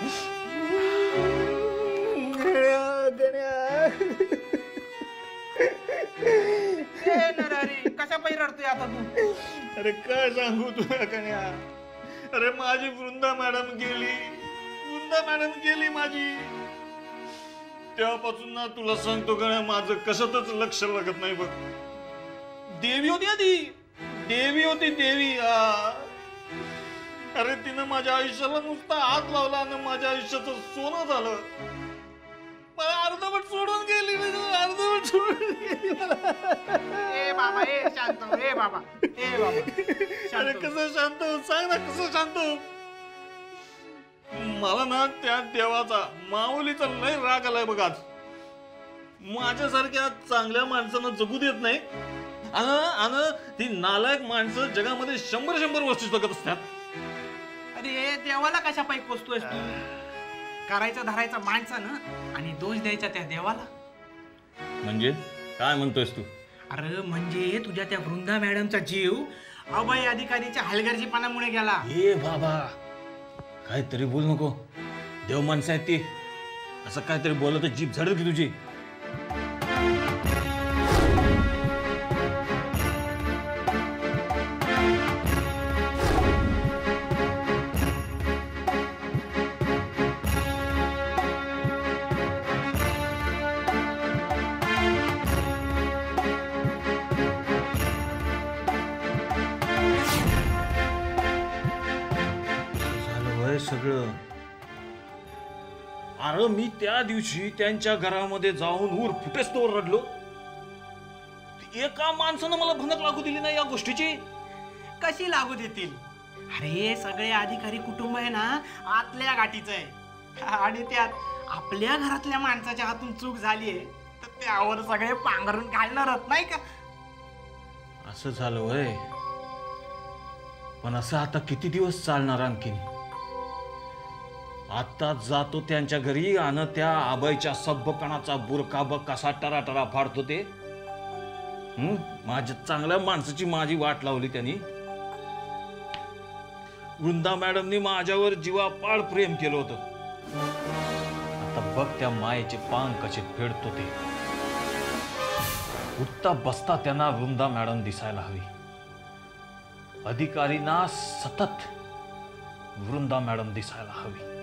नरारी कशा पायी रडतोय आता तू? अरे काय सांगू तुला कन्या. अरे माझी वृंदा मॅडम गेली माझी. तेव्हापासून ना तुला सांगतो कन्या, माझं कशातच लक्ष लागत नाही बघ. देवी होती आधी, देवी होती देवी. अरे तिनं माझ्या आयुष्याला नुसता हात लावला आणि माझ्या आयुष्याचं सोनं झालं. मला अर्धवट सोडून गेली, अर्धवट सोडून गेली मला. ए बाबा, ए शांत हो, ए बाबा, ए बाबा. अरे कसं शांत हो? सांग ना कसं शांत हो? मला ना त्या देवाचा, माऊलीचा लय राग आलाय बघ आज. माझ्यासारख्या चांगल्या माणसांना जगू देत नाही आणि ती नालायक माणसं जगामध्ये 100 वर्ष जगत असतात. अरे देवाला कशा पायी पोचतोयस तू? करायचा धरायचा माणसानं आणि दोष द्यायचा त्या देवाला. म्हणजे काय म्हणतोयस तू? अरे म्हणजे तुझ्या त्या वृंदा मॅडमचा जीव अभय अधिकारीच्या हलगर्जीपणामुळे गेला. ए बाबा, काहीतरी बोल नको. देव माणसं आहेत ती. असं काहीतरी बोललं तर जीभ झडल की तुझी. सगळं. अरे मी त्या दिवशी त्यांच्या घरामध्ये जाऊन ऊर फुटेस्तोवर रडलो. एका माणसानं मला भनक लागू दिली नाही या गोष्टीची. कशी लागू देतील? अरे सगळे अधिकारी कुटुंब आहे ना आतल्या गाठीचं आहे आणि त्यात आपल्या घरातल्या माणसाच्या हातून चूक झालीये तर त्यावर सगळे पांघरून घालणारच नाही का? असं झालं वय. पण असं आता किती दिवस चालणार आणखीन? आता जातो त्यांच्या घरी आणि त्या आबाईच्या सभ्यपणाचा बुरका बघ कसा टराटरा फाडतो ते. माझ्या चांगल्या माणसाची माझी वाट लावली त्यांनी. वृंदा मॅडमनी माझ्यावर जीवापाड प्रेम केलं होतं. आता बघ त्या मायेचे पांग कसे फेडतो ते. उठता बसता त्यांना वृंदा मॅडम दिसायला हवी. अधिकारींना सतत वृंदा मॅडम दिसायला हवी.